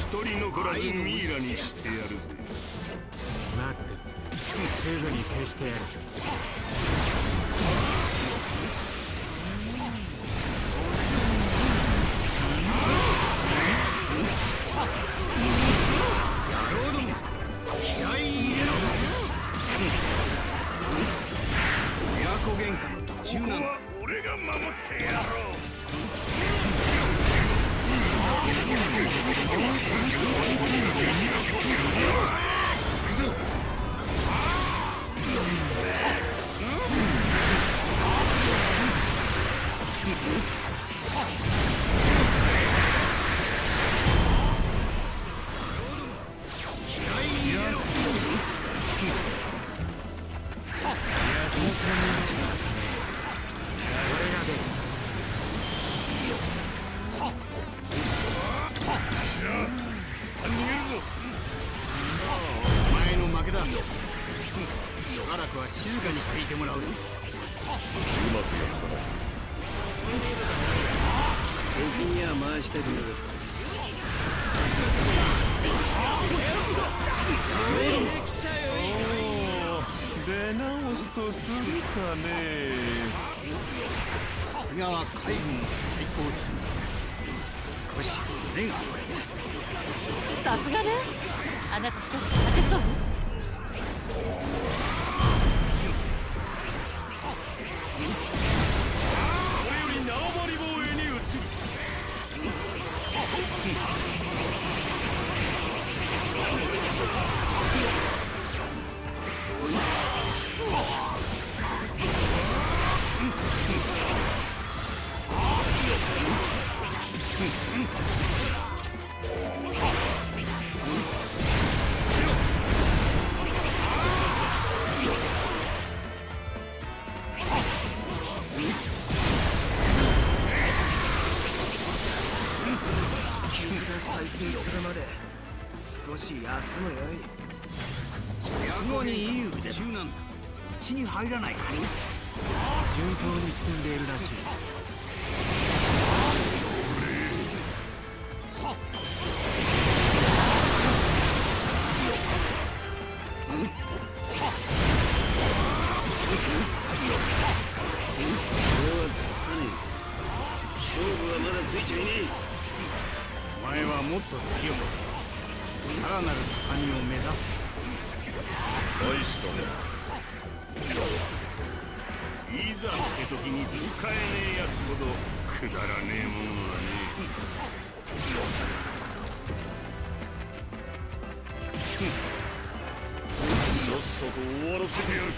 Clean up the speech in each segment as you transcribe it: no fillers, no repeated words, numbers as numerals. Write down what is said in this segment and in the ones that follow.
人残らずミイラにしてやるぜ。 待って、すぐに消してやる。 野郎ども、気合い入れろ。親子喧嘩の途中なんだ。ここは俺が守ってやろう。お前の負けだ。しばらくは静かにしていてもらうぞ。うまくやったな。敵には回したくなかった。 出直すとするかね。 さすがは海軍の最高戦だ。少し腕が折れた。さすがね。あなた一つ勝てそう？ これより縄張り防衛に移る。 再生するまで少し休むよい。 やごにいい腕だ。中なんだ。うちに入らないか。 順当に進んでいるらしい。 勝負はまだついちゃいねえ。お前はもっと強く、さらなる高みを目指す。 大したね。 いざって時に使えねえやつほどくだらねえものはねえ。さっさと終わらせてやる。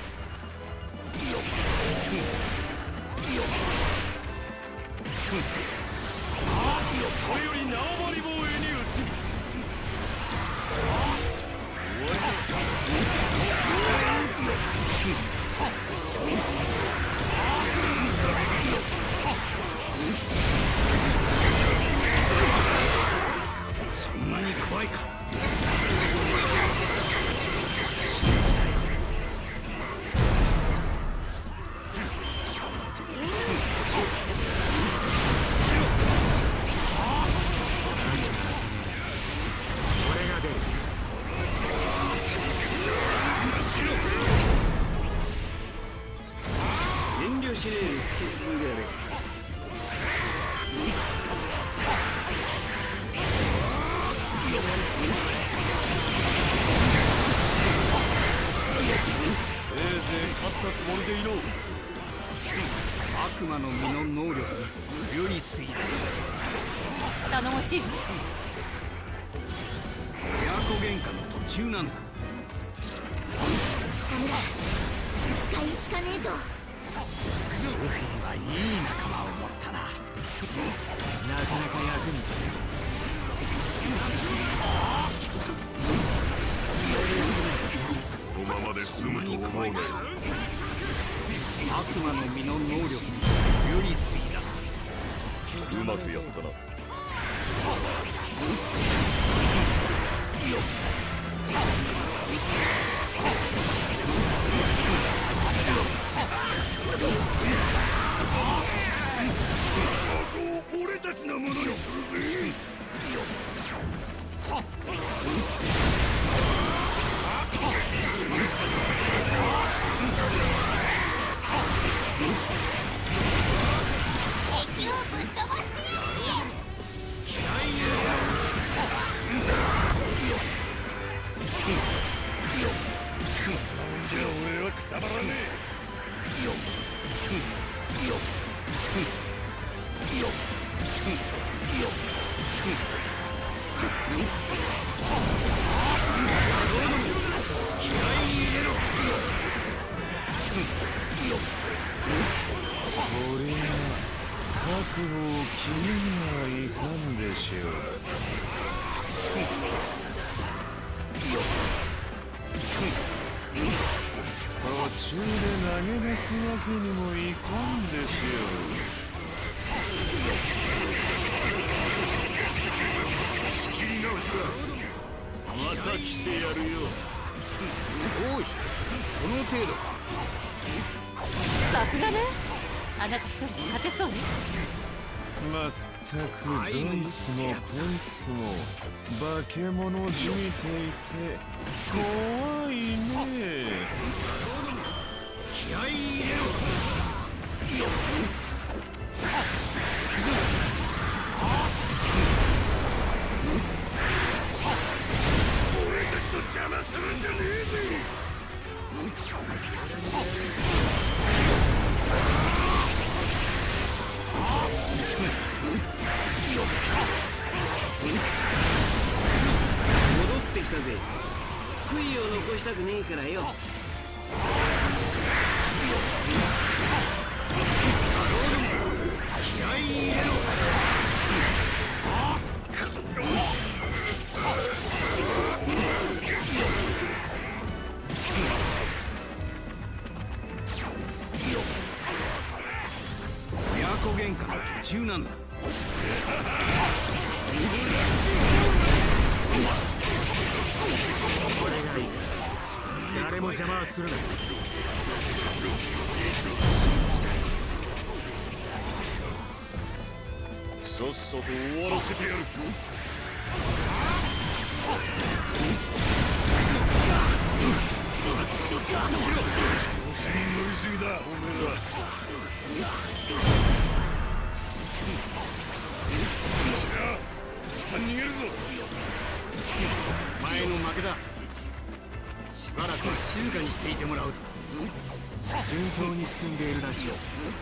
これより縄張り防衛に移る。そんなに怖いか。遠慮しねえに突き進んでやれ。 せいぜい勝ったつもりでいろ。 悪魔の実の能力より過ぎる。 頼もしい。 親子喧嘩の途中なんだ。 ダメだ。一回引かねえと。 ルフィはいい仲間を持ったな。 なかなか役に立つ。 このままで済むと思うね。 悪魔の実の能力より過ぎだ。 うまくやったな。 俺たちのものにするぜ。 これは覚悟を決めにはいかんでしょう。途中で投げ出すわけにもいかんでしょう。 仕切り直しだ。また来てやるよ。どうしてこの程度か。 さすがね。あなた一人で勝てそうね。 まったくどいつもこいつも化け物じみていて怖いね。 気合い入れろ。俺たちと邪魔するんじゃねえぜ。 戻ってきたぜ。悔いを残したくねえからよ。 気合い入れろ。親子喧嘩の途中なんだ。 俺がいいから誰も邪魔はするな。 さっさと終わらせてやる。調子に乗りすぎだおめえら。逃げるぞ。 前の負けだ。しばらくは静かにしていてもらうぞ。 順当に進んでいるらしい。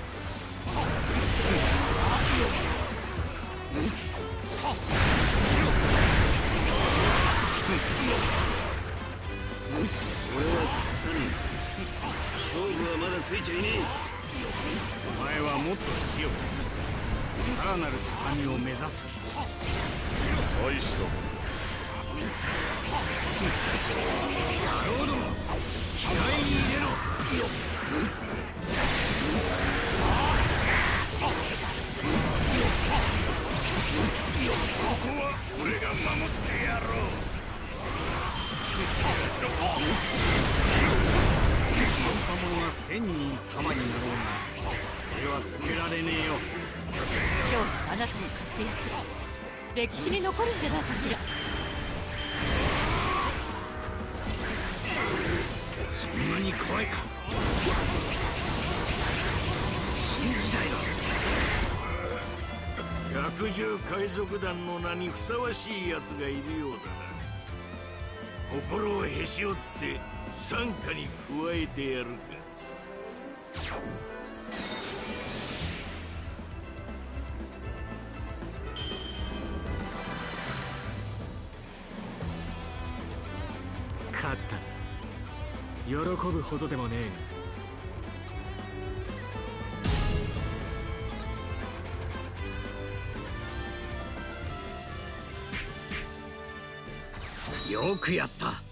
俺は腐る。勝負はまだついちゃいねえ。 お前はもっと強く、さらなる高みを目指す。 大したもの。 野郎ども、気合いに入れろ。 ここは俺が守ってやろう。 若者が1000人玉になろうが、俺は止められねえよ。 今日のあなたの活躍、歴史に残るんじゃないかしら。 そんなに怖いか。新時代だ。 百獣海賊団の名にふさわしい奴がいるようだな。心をへし折って傘下に加えてやるか。 勝ったな。喜ぶほどでもねえが。 よくやった。